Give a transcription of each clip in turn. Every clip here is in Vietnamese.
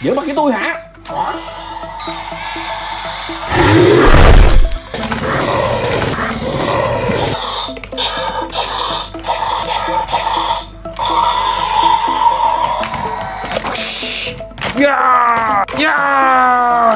Giỡn mặt với tôi hả? Yeah! Yeah!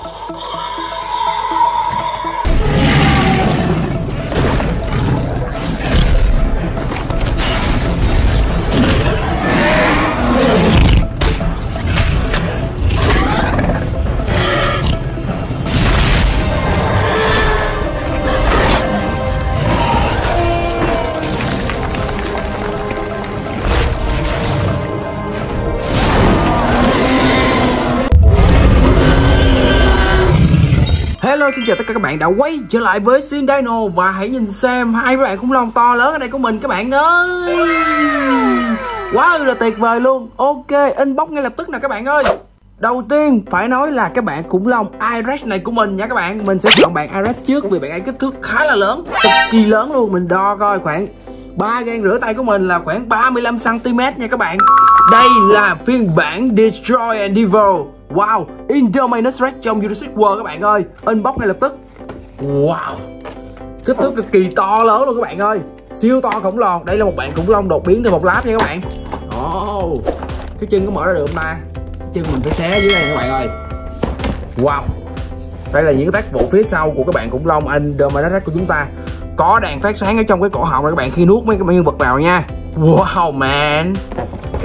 Hello, xin chào tất cả các bạn đã quay trở lại với Shin Dino. Và hãy nhìn xem hai bạn khủng long to lớn ở đây của mình các bạn ơi. Wow, là tuyệt vời luôn. Ok, inbox ngay lập tức nè các bạn ơi. Đầu tiên phải nói là cái bạn khủng long Irex này của mình nha các bạn. Mình sẽ chọn bạn Irex trước vì bạn ấy kích thước khá là lớn, cực kỳ lớn luôn. Mình đo coi khoảng 3 gang rửa tay của mình là khoảng 35 cm nha các bạn. Đây là phiên bản Destroy and Devour. Wow, Indominus Rex trong Jurassic World các bạn ơi. Unbox ngay lập tức. Wow, kích thước cực kỳ to lớn luôn các bạn ơi. Siêu to khổng lồ. Đây là một bạn khủng long đột biến từ một láp nha các bạn. Oh, cái chân có mở ra được không ta? Chân mình phải xé dưới đây các bạn ơi. Wow, đây là những cái tác vụ phía sau của các bạn khủng long Indominus Rex của chúng ta. Có đèn phát sáng ở trong cái cổ họng này các bạn khi nuốt mấy cái nhân vật vào nha. Wow man. Ok,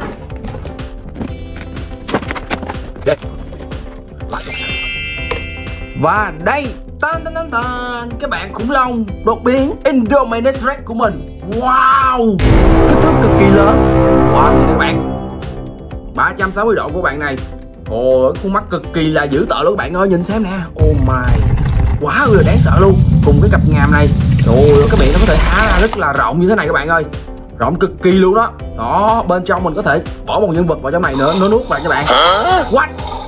đây. Và đây, cái bạn khủng long đột biến Indominus Rex của mình. Wow, kích thước cực kỳ lớn. Wow, nhìn các bạn, 360 độ của bạn này. Ồ, khuôn mắt cực kỳ là dữ tợn luôn các bạn ơi, nhìn xem nè. Oh my, quá là đáng sợ luôn. Cùng cái cặp ngàm này, trời, cái miệng nó có thể há ra rất là rộng như thế này các bạn ơi. Rộng cực kỳ luôn đó. Đó, bên trong mình có thể bỏ một nhân vật vào trong này nữa, nó nuốt vào các bạn. What?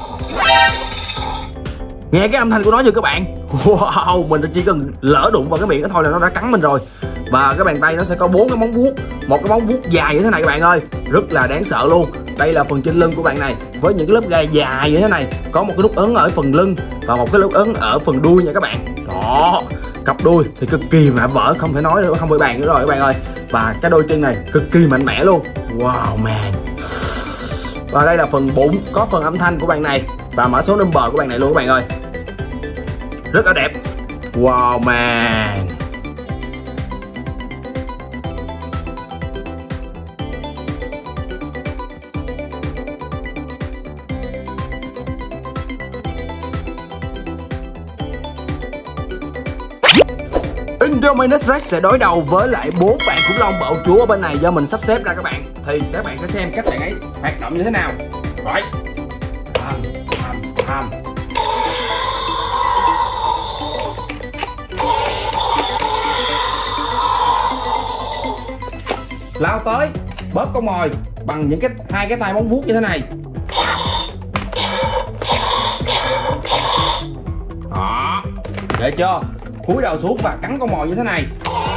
Nghe cái âm thanh của nó chưa các bạn? Wow, mình chỉ cần lỡ đụng vào cái miệng nó thôi là nó đã cắn mình rồi. Và cái bàn tay nó sẽ có 4 cái móng vuốt, một cái móng vuốt dài như thế này các bạn ơi, rất là đáng sợ luôn. Đây là phần trên lưng của bạn này với những cái lớp gai dài như thế này, có một cái nút ấn ở phần lưng và một cái nút ấn ở phần đuôi nha các bạn. Đó, cặp đuôi thì cực kỳ mạ vỡ, không thể nói nữa, không phải bàn nữa rồi các bạn ơi. Và cái đôi chân này cực kỳ mạnh mẽ luôn. Wow man. Và đây là phần bụng, có phần âm thanh của bạn này và mã số number của bạn này luôn các bạn ơi. Rất là đẹp. Wow man. Indominus Rex sẽ đối đầu với lại 4 bạn khủng long bạo chúa ở bên này do mình sắp xếp ra các bạn. Thì các bạn sẽ xem cách bạn ấy hoạt động như thế nào. Rồi, lao tới bóp con mồi bằng những hai cái tay móng vuốt như thế này. Đó, để chưa, cúi đầu xuống và cắn con mồi như thế này.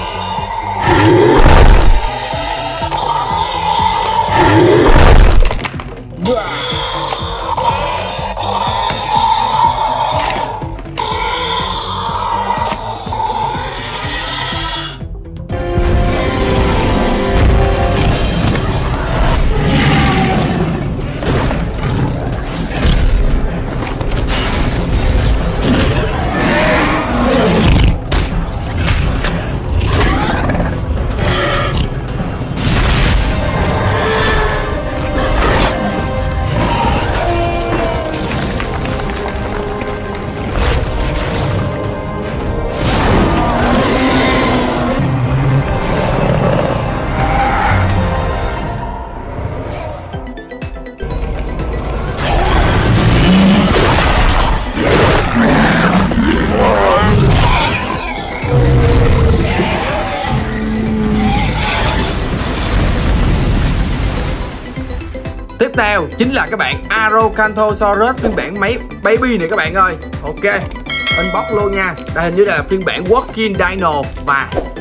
Tiếp theo chính là các bạn Arachnothosaurus phiên bản máy baby này các bạn ơi. Ok, unbox luôn nha. Đây hình như là phiên bản Walking Dino. Và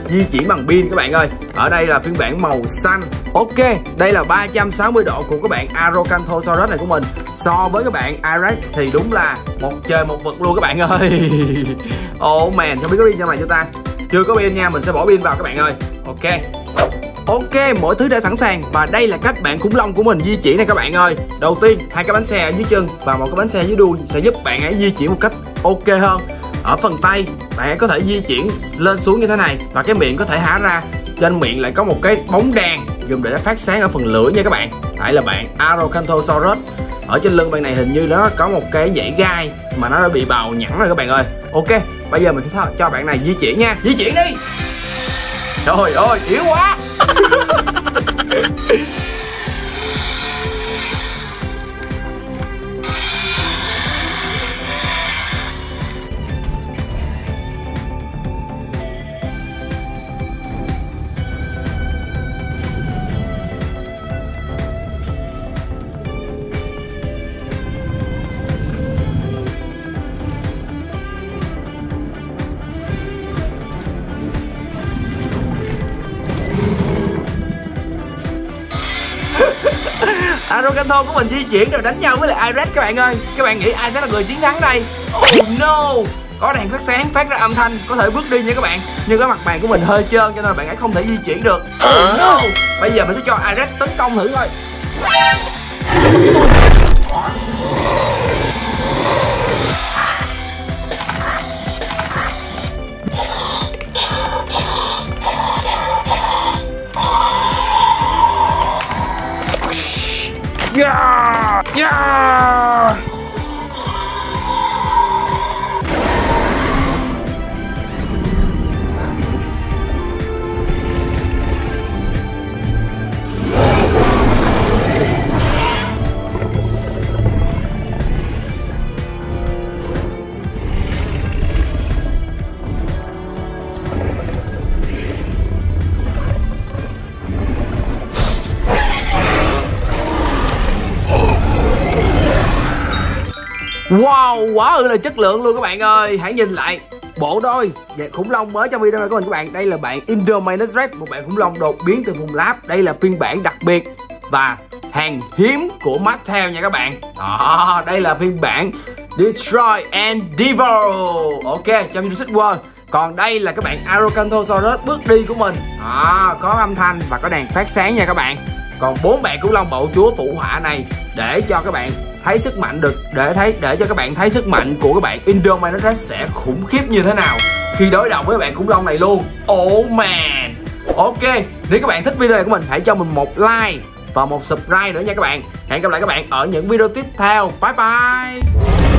di chuyển bằng pin các bạn ơi. Ở đây là phiên bản màu xanh. Ok, đây là 360 độ của các bạn Argentinosaurus này của mình. So với các bạn Irex thì đúng là một trời một vực luôn các bạn ơi. Oh man, không biết có pin trong này cho ta. Chưa có pin nha, mình sẽ bỏ pin vào các bạn ơi. Ok, mọi thứ đã sẵn sàng và đây là cách bạn khủng long của mình di chuyển này các bạn ơi. Đầu tiên, hai cái bánh xe ở dưới chân và một cái bánh xe dưới đuôi sẽ giúp bạn ấy di chuyển một cách ok hơn. Ở phần tay, bạn ấy có thể di chuyển lên xuống như thế này và cái miệng có thể há ra. Trên miệng lại có một cái bóng đèn dùng để phát sáng ở phần lưỡi nha các bạn. Đây là bạn Argentinosaurus. Ở trên lưng bạn này hình như nó có một cái dãy gai mà nó đã bị bào nhẵn rồi các bạn ơi. Ok, bây giờ mình sẽ cho bạn này di chuyển nha. Di chuyển đi. Trời ơi, yếu quá. Argentino của mình di chuyển rồi đánh nhau với lại Irex các bạn ơi. Các bạn nghĩ ai sẽ là người chiến thắng đây? Oh no, có đèn phát sáng phát ra âm thanh, có thể bước đi nha các bạn. Nhưng cái mặt bàn của mình hơi trơn cho nên bạn ấy không thể di chuyển được. Oh no, bây giờ mình sẽ cho Irex tấn công thử thôi. Yeah! Wow, quá là chất lượng luôn các bạn ơi. Hãy nhìn lại bộ đôi và khủng long mới trong video này của mình các bạn. Đây là bạn Indominus Rex, một bạn khủng long đột biến từ vùng Lab. Đây là phiên bản đặc biệt và hàng hiếm của Mattel nha các bạn. Đó, đây là phiên bản Destroy and Devour. Ok, trong Jurassic World. Còn đây là các bạn Argentinosaurus bước đi của mình. Có âm thanh và có đèn phát sáng nha các bạn. Còn 4 bạn khủng long bạo chúa phụ họa này để cho các bạn thấy sức mạnh được, để cho các bạn thấy sức mạnh của các bạn Indominus Rex sẽ khủng khiếp như thế nào khi đối đầu với bạn khủng long này luôn. Oh man. Ok, nếu các bạn thích video này của mình hãy cho mình một like và một subscribe nữa nha các bạn. Hẹn gặp lại các bạn ở những video tiếp theo. Bye bye.